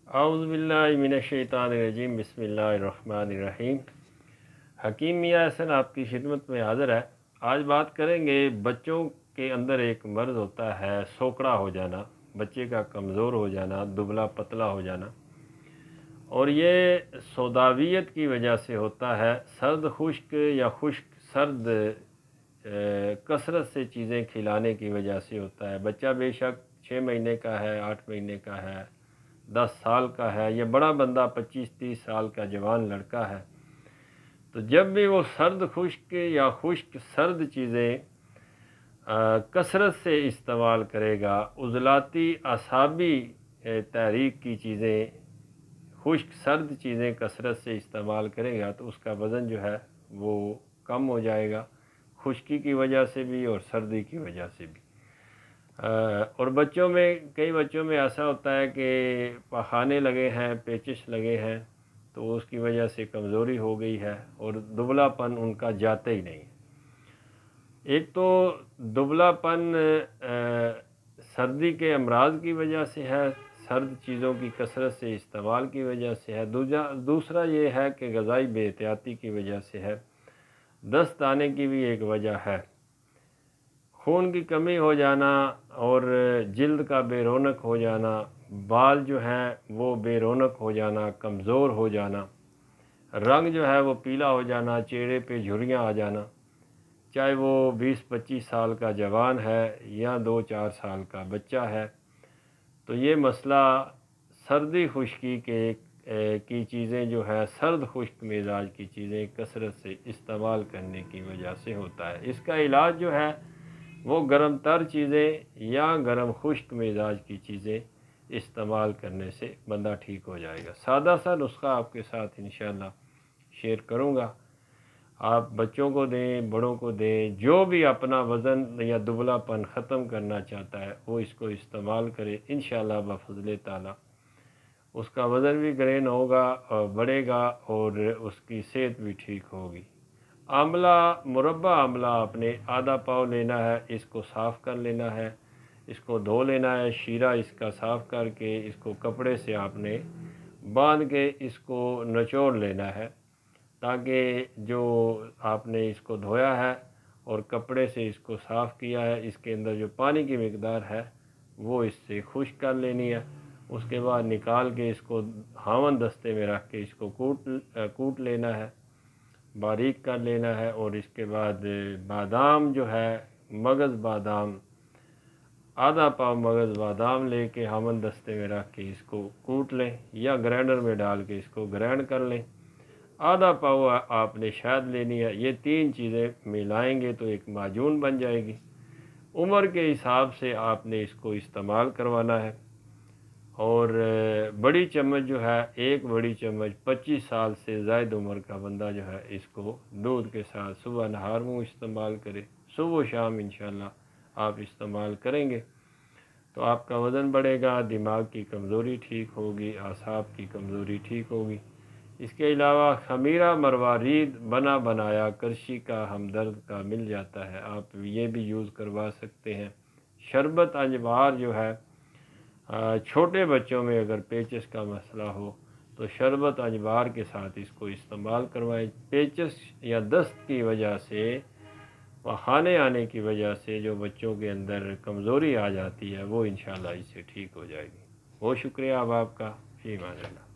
اعوذ باللہ من الشیطان الرجیم، بسم اللہ الرحمن الرحیم۔ حکیم میاں احسن آپ کی خدمت میں حاضر ہے۔ آج بات کریں گے بچوں کے اندر ایک مرض ہوتا ہے سوکڑا ہو جانا، بچے کا کمزور ہو جانا، دبلا پتلا ہو جانا، اور یہ سوداویت کی وجہ سے ہوتا ہے۔ سرد خشک یا خشک سرد کثرت سے چیزیں کھلانے کی وجہ سے ہوتا ہے۔ بچہ بے شک 6 مہینے کا ہے، 8 مہینے کا ہے، 10 سال کا ہے، یا بڑا بندہ 25-30 سال کا جوان لڑکا ہے، تو جب بھی وہ سرد خشک یا خشک سرد چیزیں کثرت سے استعمال کرے گا، عضلاتی اعصابی تحریک کی چیزیں، خشک سرد چیزیں کثرت سے استعمال کرے گا، تو اس کا وزن جو ہے وہ کم ہو جائے گا، خشکی کی وجہ سے بھی اور سردی کی وجہ سے بھی۔ اور کئی بچوں میں ایسا ہوتا ہے کہ پخانے لگے ہیں، پیچش لگے ہیں، تو اس کی وجہ سے کمزوری ہو گئی ہے اور دبلا پن ان کا جاتا ہی نہیں۔ ایک تو دبلا پن سردی کے امراض کی وجہ سے ہے، سرد چیزوں کی کثرت سے استعمال کی وجہ سے ہے۔ دوسرا یہ ہے کہ غذائی بے احتیاطی کی وجہ سے ہے۔ دست آنے کی بھی ایک وجہ ہے، خون کی کمی ہو جانا اور جلد کا بے رونق ہو جانا، بال جو ہیں وہ بے رونق ہو جانا، کمزور ہو جانا، رنگ جو ہے وہ پیلا ہو جانا، چہرے پہ جھریاں آ جانا، چاہے وہ 20-25 سال کا جوان ہے یا 2-4 سال کا بچہ ہے۔ تو یہ مسئلہ سردی خشکی کی چیزیں جو ہے، سرد خشک مزاج کی چیزیں کثرت سے استعمال کرنے کی وجہ سے ہوتا ہے۔ اس کا علاج جو ہے وہ گرم تر چیزیں یا گرم خشک مزاج کی چیزیں استعمال کرنے سے بندہ ٹھیک ہو جائے گا۔ سادہ سا نسخہ آپ کے ساتھ انشاءاللہ شیئر کروں گا، آپ بچوں کو دیں، بڑوں کو دیں، جو بھی اپنا وزن یا دبلا پن ختم کرنا چاہتا ہے وہ اس کو استعمال کرے، انشاءاللہ بفضل تعالی اس کا وزن بھی گرین ہوگا اور بڑھے گا اور اس کی صحت بھی ٹھیک ہوگی۔ آملہ، مربع آملہ آپ نے آدھا پاؤ لینا ہے، اس کو صاف کر لینا ہے، اس کو دھو لینا ہے، شیرہ اس کا صاف کر کے اس کو کپڑے سے آپ نے باندھ کے اس کو نچوڑ لینا ہے، تاکہ جو آپ نے اس کو دھویا ہے اور کپڑے سے اس کو صاف کیا ہے، اس کے اندر جو پانی کی مقدار ہے وہ اس سے خشک کر لینی ہے۔ اس کے بعد نکال کے اس کو ہاون دستے میں رکھ کے اس کو کوٹ لینا ہے، باریک کر لینا ہے، اور اس کے بعد بادام جو ہے، مغز بادام، آدھا پاؤ مغز بادام لے کے ہاون دستے میں رکھ کے اس کو کوٹ لیں یا گرینڈر میں ڈال کے اس کو گرینڈ کر لیں۔ آدھا پاؤ آپ نے شہد لینی ہے۔ یہ 3 چیزیں ملائیں گے تو ایک معجون بن جائے گی۔ عمر کے حساب سے آپ نے اس کو استعمال کروانا ہے، اور بڑی چمچ جو ہے، 1 بڑی چمچ 25 سال سے زائد عمر کا بندہ جو ہے اس کو دودھ کے ساتھ صبح نہار منہ استعمال کرے، صبح و شام انشاءاللہ آپ استعمال کریں گے تو آپ کا وزن بڑھے گا، دماغ کی کمزوری ٹھیک ہوگی، اعصاب کی کمزوری ٹھیک ہوگی۔ اس کے علاوہ خمیرہ مروارید بنا بنایا کرشی کا ہمدرد کا مل جاتا ہے، آپ یہ بھی یوز کروا سکتے ہیں۔ شربت انجوار جو ہے، چھوٹے بچوں میں اگر پیچس کا مسئلہ ہو تو شربت انجوار کے ساتھ اس کو استعمال کروائیں۔ پیچس یا دست کی وجہ سے، پخانے آنے کی وجہ سے جو بچوں کے اندر کمزوری آ جاتی ہے وہ انشاءاللہ اس سے ٹھیک ہو جائے گی۔ بہت شکریہ آپ کا، فی امان اللہ۔